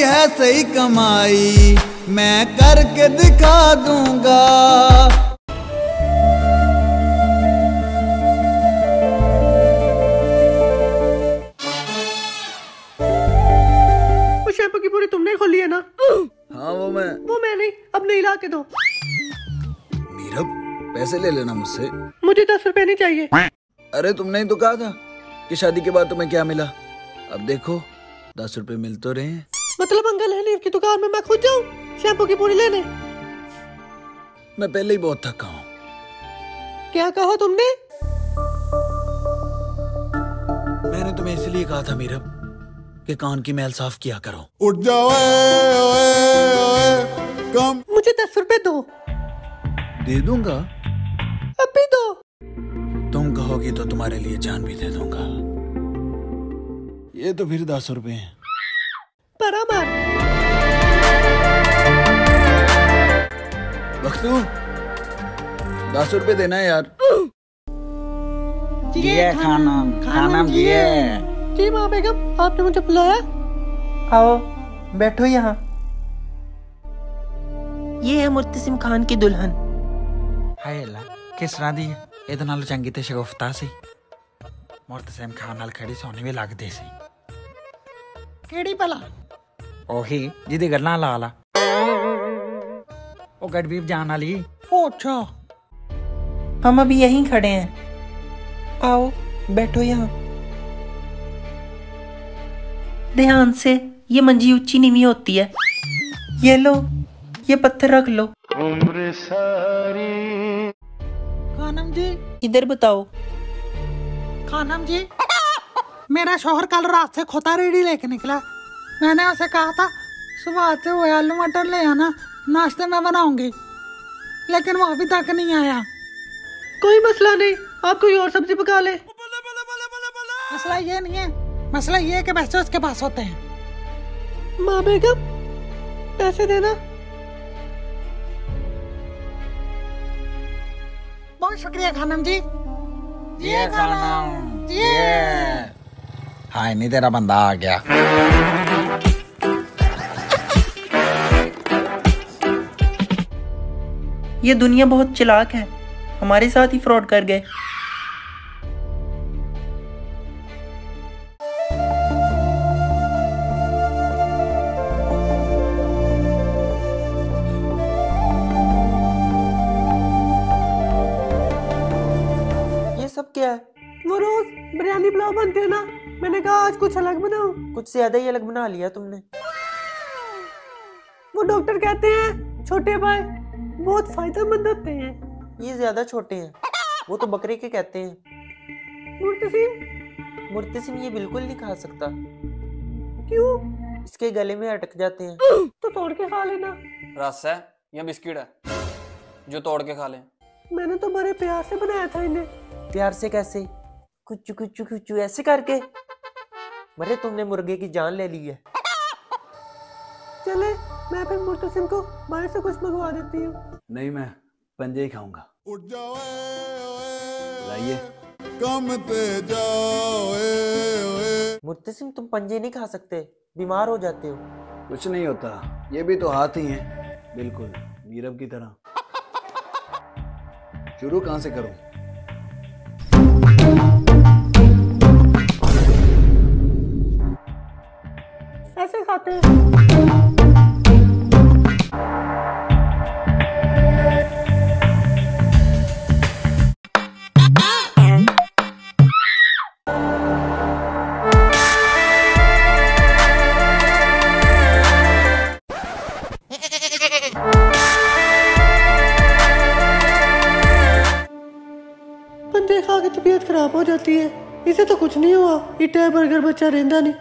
है सही कमाई, मैं करके दिखा दूंगा। वो शैम्पू की पूरी तुमने खोली है ना? हाँ वो मैं नहीं, अब नहीं ला के दो। मीरब पैसे ले लेना मुझसे। मुझे 10 रुपए नहीं चाहिए। अरे तुमने ही तो कहा था कि शादी के बाद तुम्हें क्या मिला। अब देखो 10 रुपए मिल तो रहे हैं। मतलब अंकल हनीफ की दुकान में मैं खुद जाऊं शैम्पू की पूरी लेने? मैं पहले ही बहुत थका हूँ। क्या कहा तुमने? मैंने तुम्हें इसलिए कहा था मीरब कि कान की मैल साफ किया करो। उठ जाओ कम। मुझे 10 रुपए दो। दे दूंगा। अभी दो। तुम कहोगी तो तुम्हारे लिए जान भी दे दूंगा। ये तो फिर 10 रुपए हैं। बराबर। बख्तू 10 रुपए देना है यार। ये खाना जी माँ बेगम आपने मुझे बुलाया? आओ बैठो यहाँ। ये है मुर्तसिम खान की दुल्हन। हाय अल्लाह किस तरह दी ਇਹਦੇ ਨਾਲ ਚੰਗੀ ਤੇ ਸ਼ਗੁਫਤਾ ਸੀ। ਮੁਰਤਸਿਮ ਖਾਨ ਨਾਲ ਖੜੀ ਸੋਹਣੀ ਵੀ ਲੱਗਦੀ ਸੀ। ਕਿਹੜੀ ਭਲਾ? ਉਹੀ ਜਿਹਦੀ ਗੱਲਾਂ ਲਾ ਲਾ। ਉਹ ਗੜਬੀਬ ਜਾਣ ਵਾਲੀ। अच्छा हम अभी यहीं खड़े हैं। आओ बैठो यहाँ। ध्यान से, ये मंजी ऊंची नीवी होती है। ये लो, ये पत्थर रख लो। खानम जी इधर बताओ। खानम जी मेरा शौहर कल रात से खोता रेडी लेके निकला। मैंने उसे कहा था सुबह से वो आलू मटर ले आना, नाश्ते में बनाऊंगी, लेकिन वो अभी तक नहीं आया। कोई मसला नहीं, आप कोई और सब्जी पका ले। मसला ये नहीं है, मसला ये है कि पैसे उसके पास होते हैं। माँ बेगम पैसे देना। बहुत शुक्रिया खानम जी। ये खानम ये। हाय नहीं तेरा बंदा आ गया। ये दुनिया बहुत चालाक है, हमारे साथ ही फ्रॉड कर गए। ये सब क्या है? वो रोज बिरयानी पुलाव बनते हैं ना, मैंने कहा आज कुछ अलग बनाओ। कुछ ज्यादा ही अलग बना लिया तुमने। वो डॉक्टर कहते हैं छोटे भाई बहुत फायदेमंद होते हैं। ये ज्यादा छोटे हैं, वो तो बकरे के कहते हैं। मुर्तसिम ये बिल्कुल नहीं खा सकता। क्यों? इसके गले में अटक जाते हैं। तो तोड़ के खा लेना। रस है या बिस्किट है जो तोड़ के खा ले? मैंने तो बड़े प्यार से बनाया था इन्हें। प्यार से कैसे? कुचू कुचू कुचू ऐसे करके? मरे तुमने मुर्गे की जान ले ली है। चले मैं फिर मुर्तसिम को बाहर से कुछ मंगवा देती हूँ। नहीं मैं पंजे ही खाऊंगा। उठ जाओ लाइए। कम ते जाओ मुर्तसिम तुम पंजे नहीं खा सकते, बीमार हो जाते हो। कुछ नहीं होता, ये भी तो हाथ ही हैं, बिल्कुल मीरब की तरह। शुरू कहाँ से करूं? ऐसे खाते हैं। पंजे खा के तबीयत खराब हो जाती है। इसे तो कुछ नहीं हुआ, इटा बर्गर बच्चा रहंदा नहीं।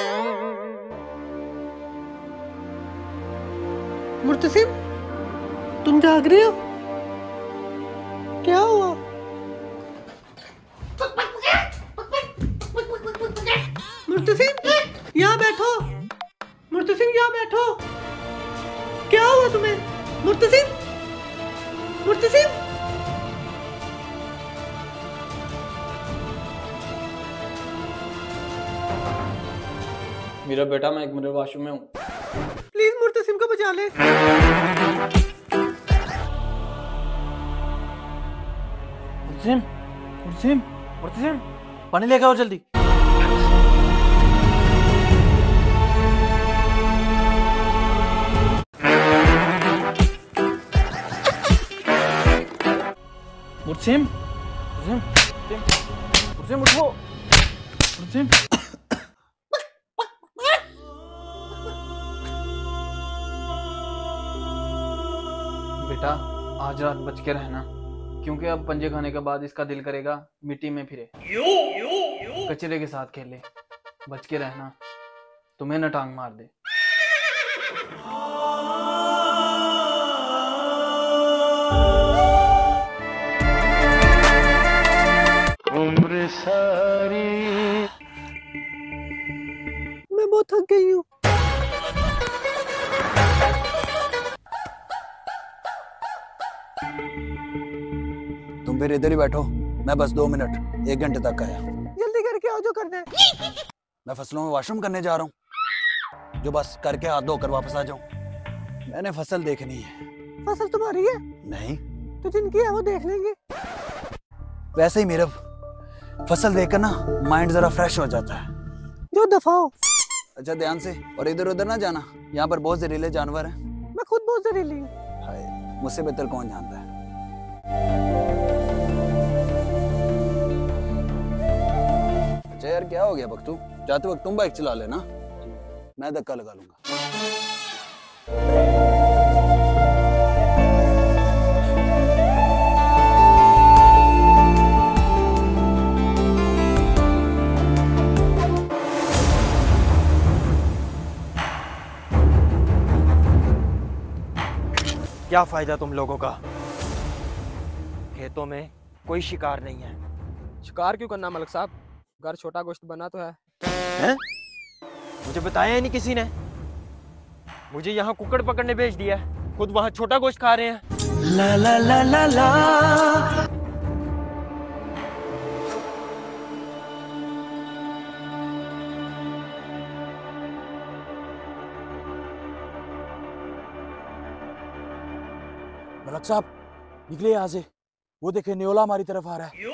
मुर्तसिम तुम जाग रहे हो? क्या हुआ? मुर्तसिम यहाँ बैठो। मुर्तसिम यहाँ बैठो। क्या हुआ तुम्हें? मुर्तसिम मुर्तसिम मेरा बेटा मैं एक मिनट वॉशरूम में हूँ। प्लीज मुर्तसिम को बचा ले। मुर्तसिम, मुर्तसिम, मुर्तसिम, पानी लेके आओ जल्दी। मुर्तसिम, मुर्तसिम, मुर्तसिम उठो, मुर्तसिम। बेटा आज रात बच के रहना, क्योंकि अब पंजे खाने के बाद इसका दिल करेगा मिट्टी में फिरे, कचरे के साथ खेले। बच के रहना, तुम्हें न टांग मार दे। उम्र सारी मैं बहुत थक गई हूँ। तुम फिर इधर ही बैठो, मैं बस 2 मिनट 1 घंटे तक आया। जल्दी करके आओ जो करना है। मैं फसलों में वॉशरूम करने जा रहा हूँ, जो बस करके हाथ धोकर वापस आ जाऊं। मैंने फसल देखनी है। फसल तुम्हारी है? नहीं, तो जिनकी है वो देख लेंगे। वैसे ही मेरा फसल देखकर ना माइंड जरा फ्रेश हो जाता है। जो दफाओ। अच्छा ध्यान से, और इधर उधर ना जाना, यहाँ पर बहुत जहरीले जानवर हैं। मैं खुद बहुत जहरीली हूँ। हाय, मुझसे बेहतर कौन जानता है। अच्छा यार क्या हो गया बख्तू, जाते वक्त तुम बाइक चला लेना, मैं धक्का लगा लूंगा। क्या फायदा तुम लोगों का? खेतों में कोई शिकार नहीं है। शिकार क्यों करना मलिक साहब, घर छोटा गोश्त बना तो है। हैं? मुझे बताया ही नहीं किसी ने। मुझे यहाँ कुकड़ पकड़ने भेज दिया है, खुद वहाँ छोटा गोश्त खा रहे हैं। ला ला ला ला ला। मलक साहब निकले यहाँ से, वो देखे न्योला हमारी तरफ आ रहा है।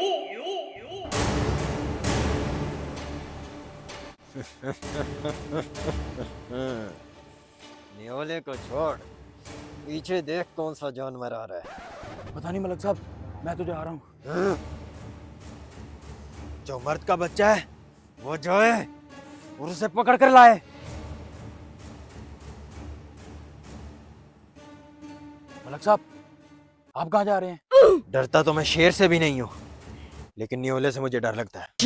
न्योले को छोड़, पीछे देख कौन सा जानवर आ रहा है। पता नहीं मलक साहब, मैं तो जा रहा हूँ। जो मर्द का बच्चा है वो जाए और उसे पकड़ कर लाए। मलक साहब आप कहाँ जा रहे हैं? डरता तो मैं शेर से भी नहीं हूँ, लेकिन न्योले से मुझे डर लगता है।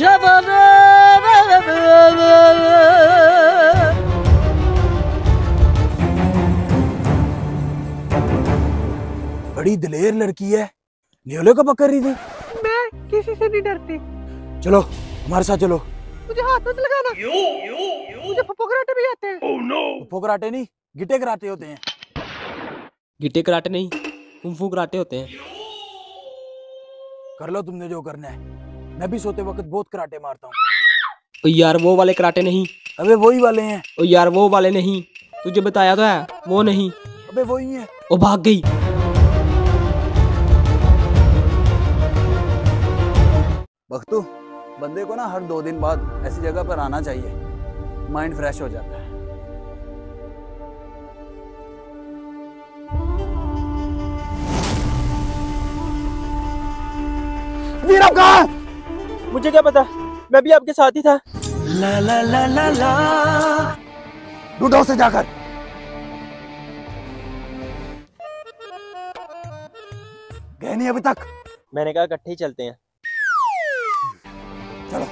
बड़ी दिलेर लड़की है, न्योले को पकड़ रही थी। मैं किसी से नहीं डरती। चलो हमारे साथ चलो। मुझे हाथ मत लगाना। मुझे फप्पो कराटे भी आते हैं। फप्पो कराटे नहीं, गिटे कराटे होते हैं। गिट्टे कराटे नहीं, कुंफू कराटे होते हैं। कर लो तुमने जो करना है, मैं भी सोते वक्त बहुत कराटे मारता हूँ। ओ यार वो वाले कराटे नहीं। अबे वही वाले हैं। ओ यार वो वाले नहीं, तुझे बताया तो है वो नहीं। अबे वही हैं। ओ भाग गई। बख्तू, बंदे को ना हर 2 दिन बाद ऐसी जगह पर आना चाहिए, माइंड फ्रेश हो जाता है। वीर कहाँ? मुझे क्या पता, मैं भी आपके साथ ही था। ला ला ला ला ला। ढूंढो उसे जाकर। गए नहीं अभी तक? मैंने कहा इकट्ठे ही चलते हैं। चलो।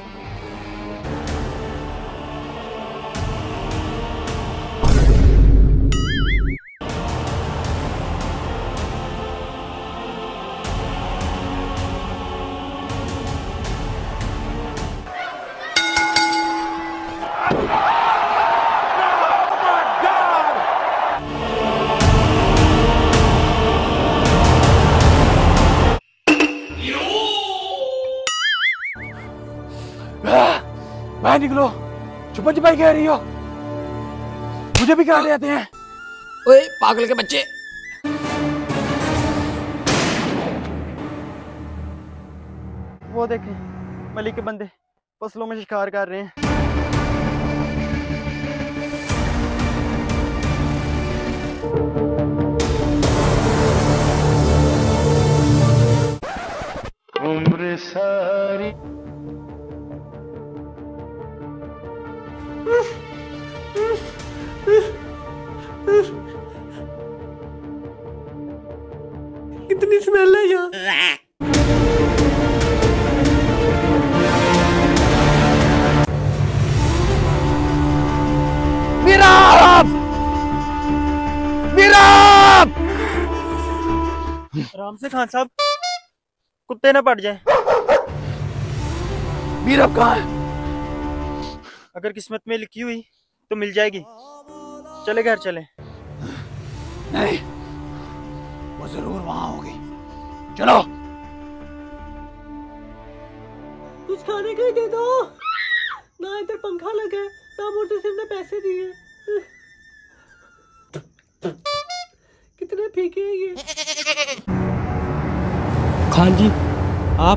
बाहर निकलो, छुपन छुपाई कह रही हो? मुझे मुझे भी काट जाते हैं। ओए पागल के बच्चे। वो देखें, मलिक के बंदे फसलों में शिकार कर रहे हैं। उम्र सारी कितनी स्मेल है यहाँ। आराम से खान साहब, कुत्ते ना पड़ जाए। मीरब कहाँ है? अगर किस्मत में लिखी हुई तो मिल जाएगी। चले घर चले। नहीं, वो जरूर वहां होगी। चलो। कुछ खाने का ही दे दो ना, इधर पंखा लगा है ना, मोटे सिंह ने पैसे दिए। कितने फीके हैं ये। खान जी आप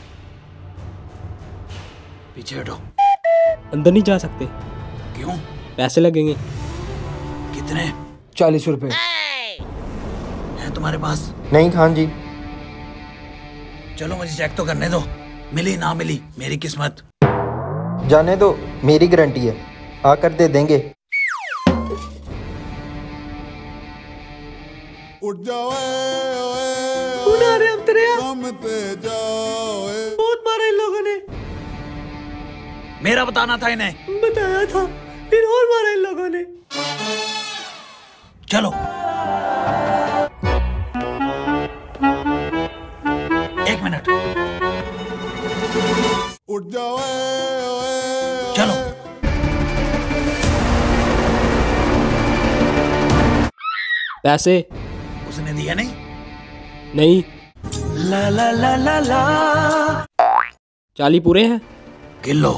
पीछे हटो। अंदर नहीं जा सकते। क्यों? पैसे लगेंगे। कितने? 40 रुपए। है तुम्हारे पास? नहीं खान जी। चलो मुझे चेक तो करने दो। मिली ना मिली मेरी किस्मत। जाने दो, मेरी गारंटी है, आकर दे देंगे। उठ जाओ कम ते जाओ। बहुत मारा इन लोगों ने। मेरा बताना था इन्हें। बताया था, फिर और मारा इन लोगों ने। चलो। एक मिनट। उठ जाओ। चलो। पैसे उसने दिया नहीं? नहीं। ला ला ला ला ला। 40 पूरे हैं? किलो।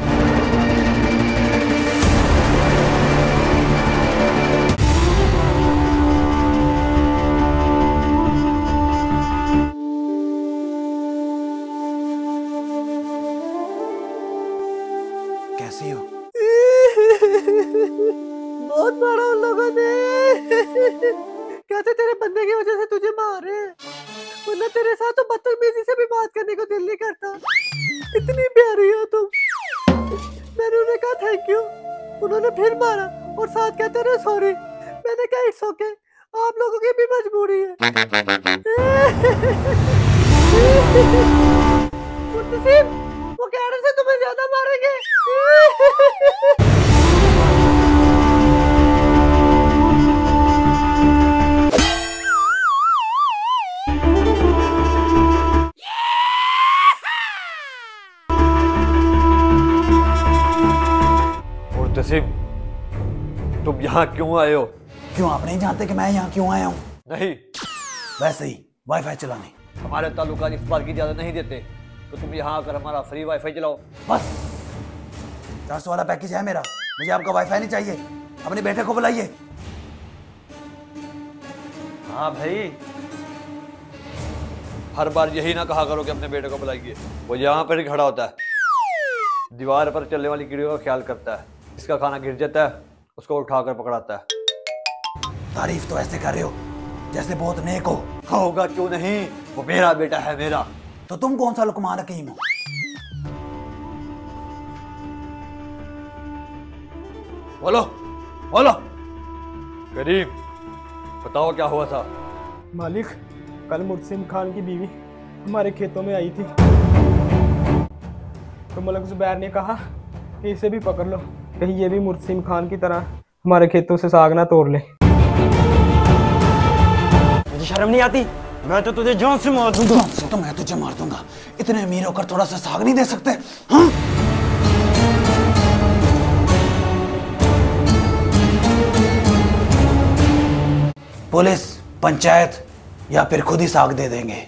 कैसी हो? बहुत मारा उन लोगों ने। कहते तेरे बंदे की वजह से तुझे मारे, वरना तेरे साथ तो बदतमीजी से भी बात करने को दिल नहीं करता। इतनी प्यारी हो तुम। मैंने उन्हें कहा थैंक यू, उन्होंने फिर मारा और साथ कहते रहे सॉरी। मैंने कहा इट्स ओके, आप लोगों की भी मजबूरी है। मुर्तसिम, वो कह रहे थे तुम्हें ज्यादा मारेंगे। तुम यहाँ क्यों आए हो? क्यों आप नहीं जानते कि मैं यहाँ क्यों आया हूँ? नहीं। वैसे ही वाईफाई चलाने। हमारे ताल्लुकात इस बार की इजाजत नहीं देते, तो तुम यहाँ आकर हमारा फ्री वाईफाई चलाओ। बस 400 वाला पैकेज है मेरा, मुझे आपका वाईफाई नहीं चाहिए। अपने बेटे को बुलाइए। हाँ भाई, हर बार यही ना कहा करो कि अपने बेटे को बुलाइए। वो यहाँ पर ही खड़ा होता है, दीवार पर चलने वाली कीड़ियों का ख्याल करता है। इसका खाना गिर जाता है, उसको उठाकर पकड़ाता है। तारीफ तो ऐसे कर रहे हो जैसे बहुत नेक हो। होगा क्यों नहीं, वो मेरा बेटा है मेरा। तो तुम कौन सा लुकमान हकीम हो? बोलो बोलो। करीम, बताओ क्या हुआ था? मालिक, कल मुर्तसिम खान की बीवी हमारे खेतों में आई थी, तो मलक जुबैर ने कहा कि इसे भी पकड़ लो, कहीं ये भी मुर्तसिम खान की तरह हमारे खेतों से साग ना तोड़ ले। मुझे शर्म नहीं आती? मैं तो तुझे जान से मार दूंगा। तो मैं तुझे मार दूंगा। इतने अमीर होकर थोड़ा सा साग नहीं दे सकते? हाँ? पुलिस, पंचायत या फिर खुद ही साग दे देंगे।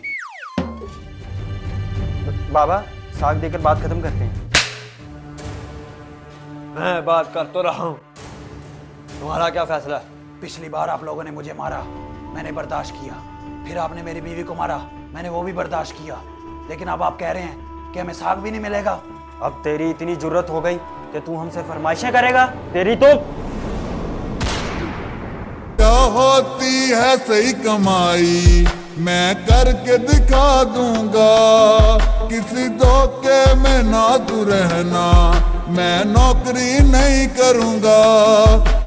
बाबा, साग देकर बात खत्म करते हैं। मैं बात कर तो रहा हूं, तुम्हारा क्या फैसला है? पिछली बार आप लोगों ने मुझे मारा, मैंने बर्दाश्त किया। फिर आपने मेरी बीवी को मारा, मैंने वो भी बर्दाश्त किया। लेकिन अब आप कह रहे हैं कि हमें साग भी नहीं मिलेगा। अब तेरी इतनी जुर्रत हो गई कि तू हमसे फरमाइशें करेगा? तेरी तो क्या होती है सही कमाई, मैं करके दिखा दूंगा। किसी धोखे में ना तू रहना, मैं नौकरी नहीं करूंगा।